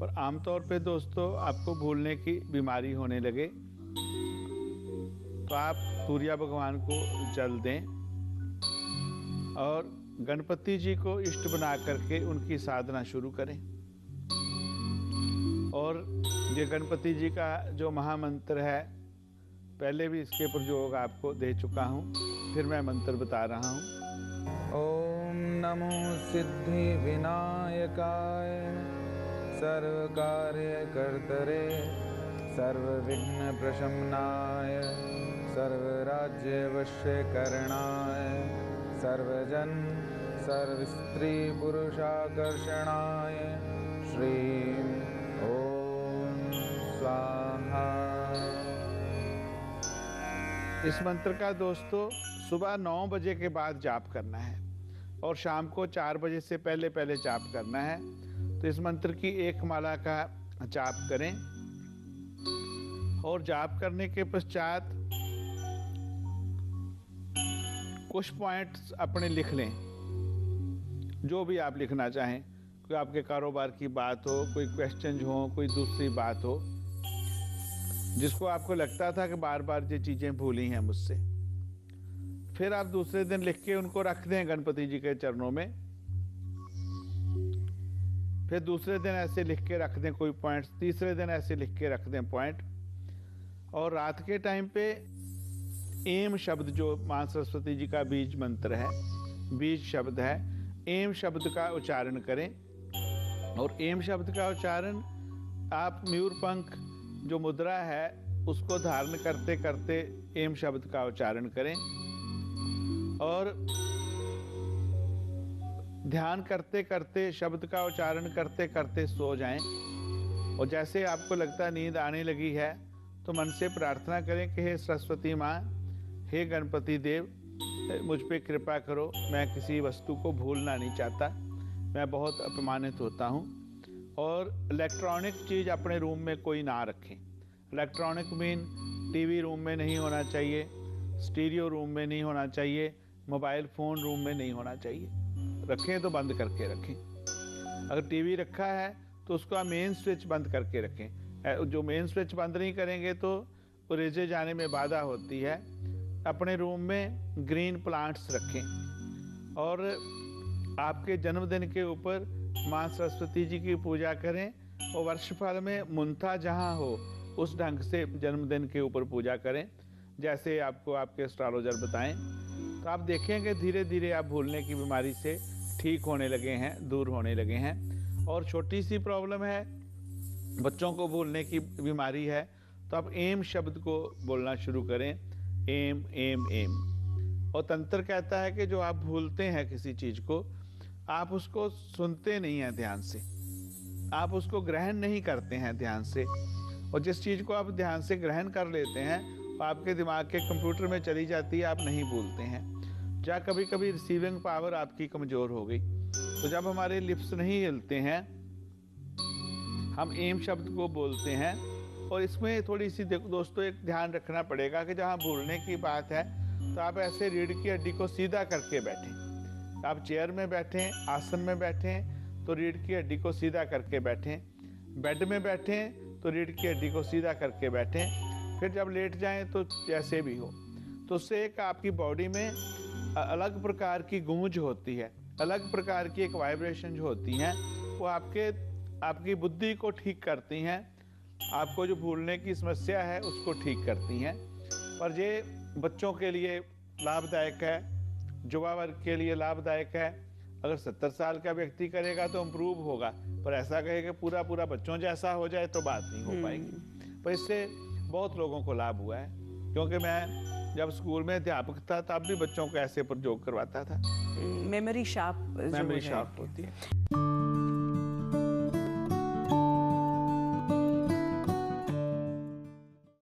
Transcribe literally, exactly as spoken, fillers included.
और आमतौर पे दोस्तों आपको भूलने की बीमारी होने लगे तो आप सूर्य भगवान को जल दें और गणपति जी को इष्ट बना करके उनकी साधना शुरू करें। और ये गणपति जी का जो महामंत्र है, पहले भी इसके प्रयोग आपको दे चुका हूँ, फिर मैं मंत्र बता रहा हूँ। ओम नमो सिद्धि विनायकाय सर्व कार्य कर्तरे सर्व विघ्न प्रशमनाय सर्व राज्य वश्यकरणाय सर्वजन सर्व स्त्री पुरुषाकर्षणाय श्रीं ओम स्वाहा। इस मंत्र का दोस्तों सुबह नौ बजे के बाद जाप करना है और शाम को चार बजे से पहले पहले जाप करना है। तो इस मंत्र की एक माला का जाप करें और जाप करने के पश्चात कुछ पॉइंट्स अपने लिख लें, जो भी आप लिखना चाहें। कोई आपके कारोबार की बात हो, कोई क्वेश्चन हो, कोई दूसरी बात हो जिसको आपको लगता था कि बार बार ये चीज़ें भूली हैं मुझसे, फिर आप दूसरे दिन लिख के उनको रख दें गणपति जी के चरणों में। फिर दूसरे दिन ऐसे लिख के रख दें कोई पॉइंट्स, तीसरे दिन ऐसे लिख के रख दें पॉइंट। और रात के टाइम पे एम शब्द, जो माँ सरस्वती जी का बीज मंत्र है, बीज शब्द है, एम शब्द का उच्चारण करें। और एम शब्द का उच्चारण आप मयूरपंख जो मुद्रा है उसको धारण करते करते एम शब्द का उच्चारण करें और ध्यान करते करते शब्द का उच्चारण करते करते सो जाएं। और जैसे आपको लगता है नींद आने लगी है तो मन से प्रार्थना करें कि हे सरस्वती माँ, हे गणपति देव, मुझ पे कृपा करो, मैं किसी वस्तु को भूलना नहीं चाहता, मैं बहुत अपमानित होता हूँ। और इलेक्ट्रॉनिक चीज़ अपने रूम में कोई ना रखें। इलेक्ट्रॉनिक मीन टीवी रूम में नहीं होना चाहिए, स्टीरियो रूम में नहीं होना चाहिए, मोबाइल फ़ोन रूम में नहीं होना चाहिए। रखें तो बंद करके रखें। अगर टीवी रखा है तो उसका मेन स्विच बंद करके रखें। जो मेन स्विच बंद नहीं करेंगे तो रेजे जाने में बाधा होती है। अपने रूम में ग्रीन प्लांट्स रखें और आपके जन्मदिन के ऊपर माँ सरस्वती जी की पूजा करें और वर्षफल में मुंथा जहाँ हो उस ढंग से जन्मदिन के ऊपर पूजा करें, जैसे आपको आपके एस्ट्रोलॉजर बताएं। तो आप देखेंगे धीरे धीरे आप भूलने की बीमारी से ठीक होने लगे हैं, दूर होने लगे हैं। और छोटी सी प्रॉब्लम है, बच्चों को भूलने की बीमारी है, तो आप एम शब्द को बोलना शुरू करें, एम एम एम। और तंत्र कहता है कि जो आप भूलते हैं किसी चीज़ को, आप उसको सुनते नहीं हैं ध्यान से, आप उसको ग्रहण नहीं करते हैं ध्यान से। और जिस चीज़ को आप ध्यान से ग्रहण कर लेते हैं वो आपके दिमाग के कंप्यूटर में चली जाती है, आप नहीं भूलते हैं। या कभी कभी रिसीविंग पावर आपकी कमज़ोर हो गई, तो जब हमारे लिप्स नहीं हिलते हैं हम एम शब्द को बोलते हैं। और इसमें थोड़ी सी दोस्तों एक ध्यान रखना पड़ेगा कि जहाँ भूलने की बात है तो आप ऐसे रीढ़ की हड्डी को सीधा करके बैठें। आप चेयर में बैठें, आसन में बैठें तो रीढ़ की हड्डी को सीधा करके बैठें, बेड में बैठें तो रीढ़ की हड्डी को सीधा करके बैठें। फिर जब लेट जाएं तो जैसे भी हो, तो उससे एक आपकी बॉडी में अलग प्रकार की गूंज होती है, अलग प्रकार की एक वाइब्रेशन जो होती हैं वो आपके आपकी बुद्धि को ठीक करती हैं, आपको जो भूलने की समस्या है उसको ठीक करती हैं। पर ये बच्चों के लिए लाभदायक है, युवा वर्ग के लिए लाभदायक है। अगर सत्तर साल का व्यक्ति करेगा तो इम्प्रूव होगा, पर ऐसा कहे कि पूरा पूरा बच्चों जैसा हो जाए तो बात नहीं हो पाएगी। पर इससे बहुत लोगों को लाभ हुआ है, क्योंकि मैं जब स्कूल में अध्यापक था तब भी बच्चों को ऐसे प्रयोग करवाता था। मेमोरी शार्प मेमोरी शार्प होती है।